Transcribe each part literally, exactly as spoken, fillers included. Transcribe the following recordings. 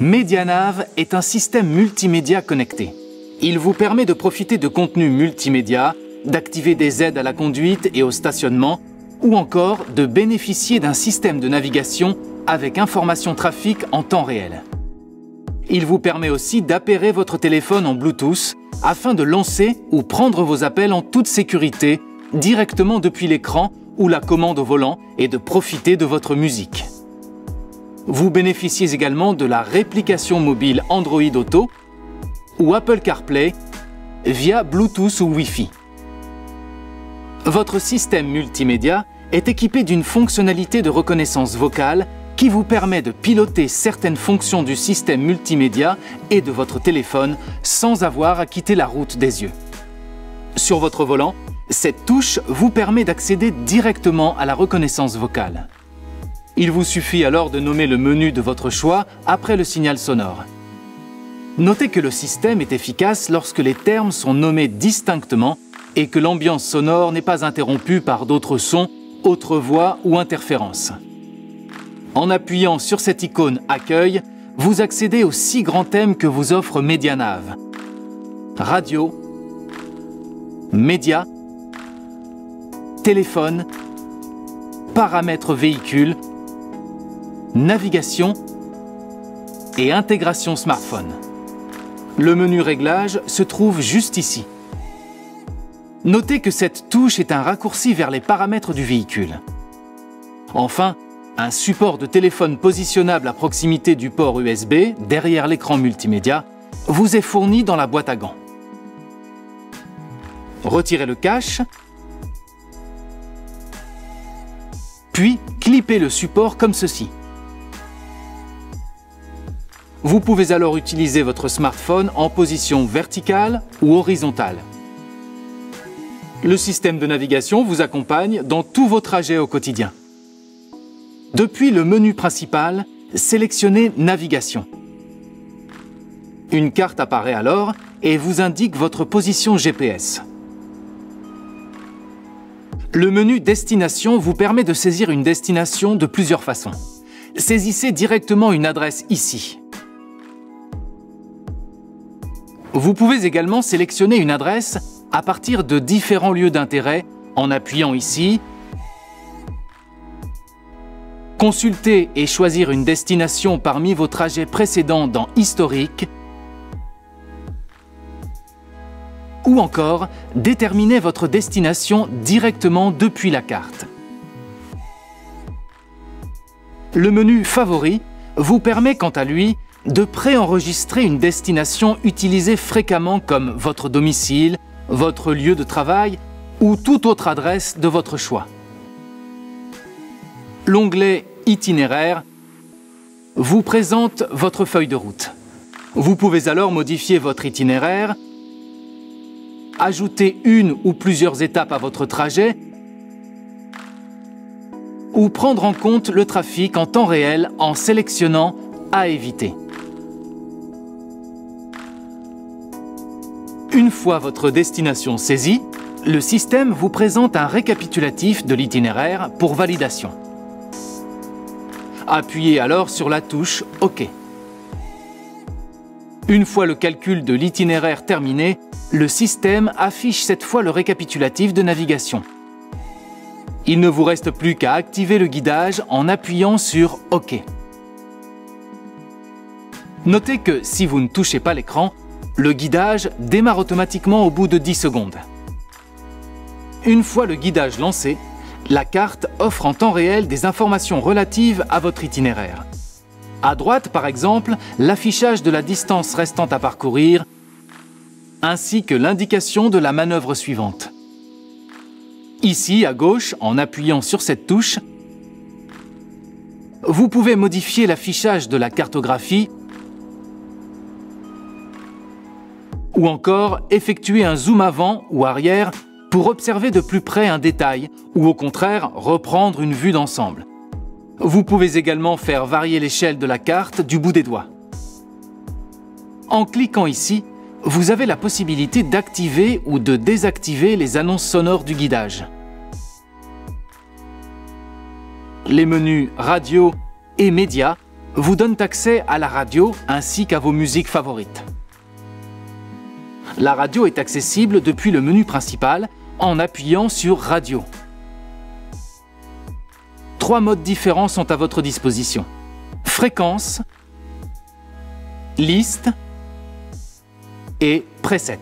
MediaNav est un système multimédia connecté. Il vous permet de profiter de contenus multimédia, d'activer des aides à la conduite et au stationnement, ou encore de bénéficier d'un système de navigation avec information trafic en temps réel. Il vous permet aussi d'appairer votre téléphone en Bluetooth afin de lancer ou prendre vos appels en toute sécurité directement depuis l'écran ou la commande au volant et de profiter de votre musique. Vous bénéficiez également de la réplication mobile Android Auto ou Apple CarPlay via Bluetooth ou Wi-Fi. Votre système multimédia est équipé d'une fonctionnalité de reconnaissance vocale qui vous permet de piloter certaines fonctions du système multimédia et de votre téléphone sans avoir à quitter la route des yeux. Sur votre volant, cette touche vous permet d'accéder directement à la reconnaissance vocale. Il vous suffit alors de nommer le menu de votre choix après le signal sonore. Notez que le système est efficace lorsque les termes sont nommés distinctement et que l'ambiance sonore n'est pas interrompue par d'autres sons, autres voix ou interférences. En appuyant sur cette icône « Accueil », vous accédez aux six grands thèmes que vous offre MediaNav. Radio, médias, téléphone, paramètres véhicule, navigation et intégration smartphone. Le menu réglage se trouve juste ici. Notez que cette touche est un raccourci vers les paramètres du véhicule. Enfin, un support de téléphone positionnable à proximité du port U S B, derrière l'écran multimédia, vous est fourni dans la boîte à gants. Retirez le cache, puis clippez le support comme ceci. Vous pouvez alors utiliser votre smartphone en position verticale ou horizontale. Le système de navigation vous accompagne dans tous vos trajets au quotidien. Depuis le menu principal, sélectionnez Navigation. Une carte apparaît alors et vous indique votre position G P S. Le menu Destination vous permet de saisir une destination de plusieurs façons. Saisissez directement une adresse ici. Vous pouvez également sélectionner une adresse à partir de différents lieux d'intérêt en appuyant ici. Consulter et choisir une destination parmi vos trajets précédents dans Historique. Ou encore, déterminer votre destination directement depuis la carte. Le menu Favoris vous permet quant à lui de préenregistrer une destination utilisée fréquemment comme votre domicile, votre lieu de travail ou toute autre adresse de votre choix. L'onglet Itinéraire vous présente votre feuille de route. Vous pouvez alors modifier votre itinéraire, ajouter une ou plusieurs étapes à votre trajet ou prendre en compte le trafic en temps réel en sélectionnant « À éviter ». Une fois votre destination saisie, le système vous présente un récapitulatif de l'itinéraire pour validation. Appuyez alors sur la touche « OK ». Une fois le calcul de l'itinéraire terminé, le système affiche cette fois le récapitulatif de navigation. Il ne vous reste plus qu'à activer le guidage en appuyant sur « OK ». Notez que si vous ne touchez pas l'écran, le guidage démarre automatiquement au bout de dix secondes. Une fois le guidage lancé, la carte offre en temps réel des informations relatives à votre itinéraire. À droite, par exemple, l'affichage de la distance restante à parcourir, ainsi que l'indication de la manœuvre suivante. Ici, à gauche, en appuyant sur cette touche, vous pouvez modifier l'affichage de la cartographie ou encore effectuer un zoom avant ou arrière pour observer de plus près un détail ou au contraire reprendre une vue d'ensemble. Vous pouvez également faire varier l'échelle de la carte du bout des doigts. En cliquant ici, vous avez la possibilité d'activer ou de désactiver les annonces sonores du guidage. Les menus Radio et Médias vous donnent accès à la radio ainsi qu'à vos musiques favorites. La radio est accessible depuis le menu principal en appuyant sur Radio. Trois modes différents sont à votre disposition. Fréquence, liste et preset.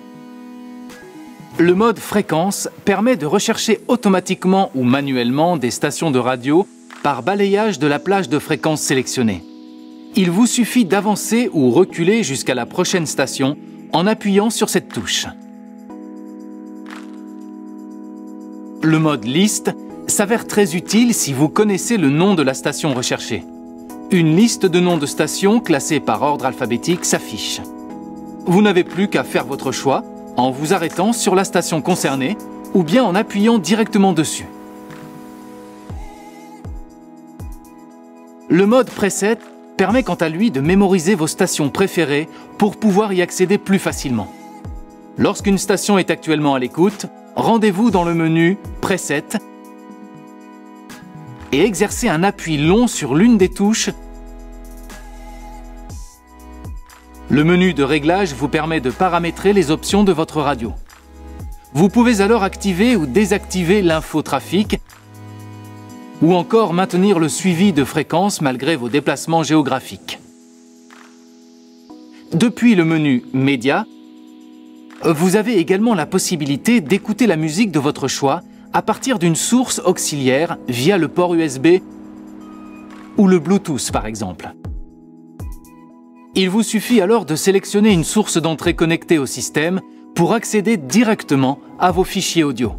Le mode fréquence permet de rechercher automatiquement ou manuellement des stations de radio par balayage de la plage de fréquences sélectionnée. Il vous suffit d'avancer ou reculer jusqu'à la prochaine station en appuyant sur cette touche. Le mode liste s'avère très utile si vous connaissez le nom de la station recherchée. Une liste de noms de stations classées par ordre alphabétique s'affiche. Vous n'avez plus qu'à faire votre choix en vous arrêtant sur la station concernée ou bien en appuyant directement dessus. Le mode preset permet quant à lui de mémoriser vos stations préférées pour pouvoir y accéder plus facilement. Lorsqu'une station est actuellement à l'écoute, rendez-vous dans le menu Preset et exercez un appui long sur l'une des touches. Le menu de réglage vous permet de paramétrer les options de votre radio. Vous pouvez alors activer ou désactiver l'infotrafic ou encore maintenir le suivi de fréquences malgré vos déplacements géographiques. Depuis le menu Média, vous avez également la possibilité d'écouter la musique de votre choix à partir d'une source auxiliaire via le port U S B ou le Bluetooth par exemple. Il vous suffit alors de sélectionner une source d'entrée connectée au système pour accéder directement à vos fichiers audio.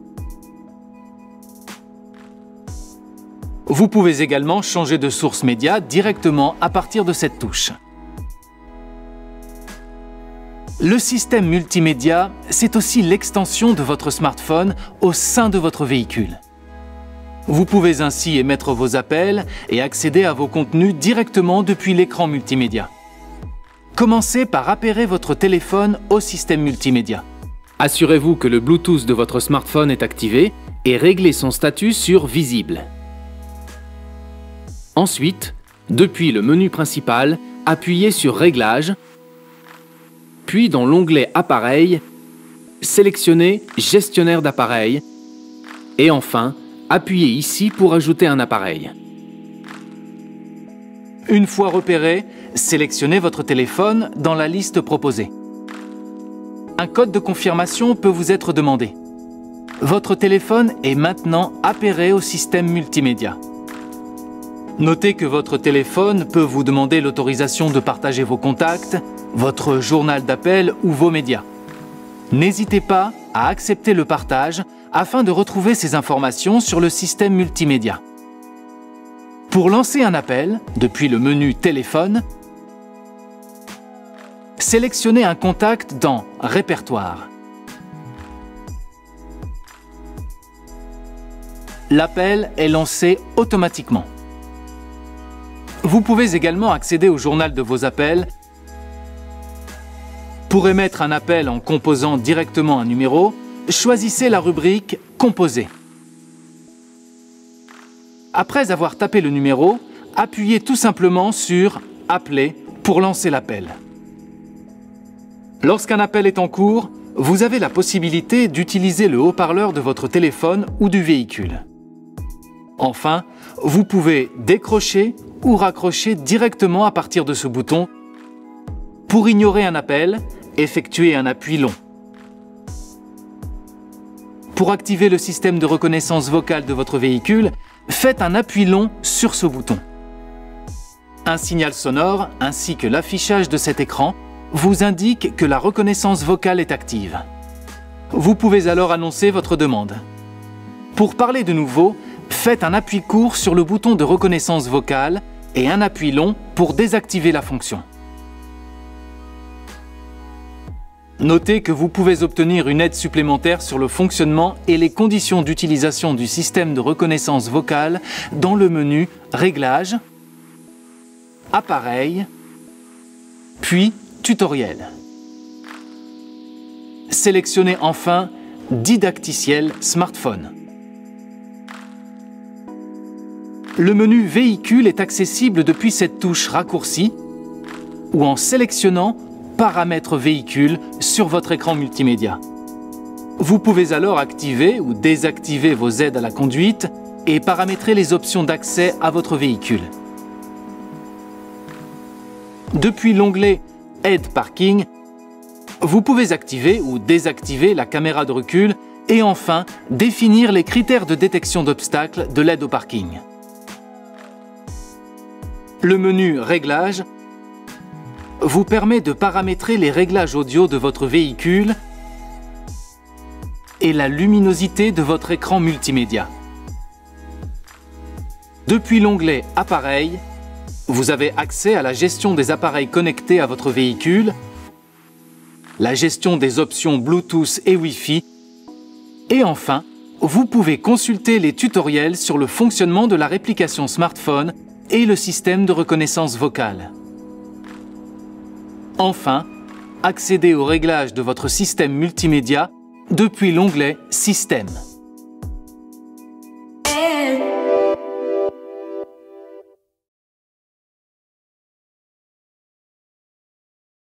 Vous pouvez également changer de source média directement à partir de cette touche. Le système multimédia, c'est aussi l'extension de votre smartphone au sein de votre véhicule. Vous pouvez ainsi émettre vos appels et accéder à vos contenus directement depuis l'écran multimédia. Commencez par appairer votre téléphone au système multimédia. Assurez-vous que le Bluetooth de votre smartphone est activé et réglez son statut sur Visible. Ensuite, depuis le menu principal, appuyez sur Réglages, puis dans l'onglet Appareil, sélectionnez Gestionnaire d'appareils et enfin, appuyez ici pour ajouter un appareil. Une fois repéré, sélectionnez votre téléphone dans la liste proposée. Un code de confirmation peut vous être demandé. Votre téléphone est maintenant appairé au système multimédia. Notez que votre téléphone peut vous demander l'autorisation de partager vos contacts, votre journal d'appel ou vos médias. N'hésitez pas à accepter le partage afin de retrouver ces informations sur le système multimédia. Pour lancer un appel, depuis le menu Téléphone, sélectionnez un contact dans Répertoire. L'appel est lancé automatiquement. Vous pouvez également accéder au journal de vos appels. Pour émettre un appel en composant directement un numéro, choisissez la rubrique « Composer ». Après avoir tapé le numéro, appuyez tout simplement sur « Appeler » pour lancer l'appel. Lorsqu'un appel est en cours, vous avez la possibilité d'utiliser le haut-parleur de votre téléphone ou du véhicule. Enfin, vous pouvez décrocher ou raccrocher directement à partir de ce bouton. Pour ignorer un appel, effectuez un appui long. Pour activer le système de reconnaissance vocale de votre véhicule, faites un appui long sur ce bouton. Un signal sonore ainsi que l'affichage de cet écran vous indique que la reconnaissance vocale est active. Vous pouvez alors annoncer votre demande. Pour parler de nouveau, faites un appui court sur le bouton de reconnaissance vocale et un appui long pour désactiver la fonction. Notez que vous pouvez obtenir une aide supplémentaire sur le fonctionnement et les conditions d'utilisation du système de reconnaissance vocale dans le menu Réglages, Appareil, puis Tutoriel. Sélectionnez enfin Didacticiel Smartphone. Le menu Véhicule est accessible depuis cette touche raccourcie ou en sélectionnant Paramètres véhicule sur votre écran multimédia. Vous pouvez alors activer ou désactiver vos aides à la conduite et paramétrer les options d'accès à votre véhicule. Depuis l'onglet Aide Parking, vous pouvez activer ou désactiver la caméra de recul et enfin définir les critères de détection d'obstacles de l'aide au parking. Le menu Réglages vous permet de paramétrer les réglages audio de votre véhicule et la luminosité de votre écran multimédia. Depuis l'onglet Appareils, vous avez accès à la gestion des appareils connectés à votre véhicule, la gestion des options Bluetooth et Wi-Fi, et enfin, vous pouvez consulter les tutoriels sur le fonctionnement de la réplication smartphone et le système de reconnaissance vocale. Enfin, accédez aux réglages de votre système multimédia depuis l'onglet Système.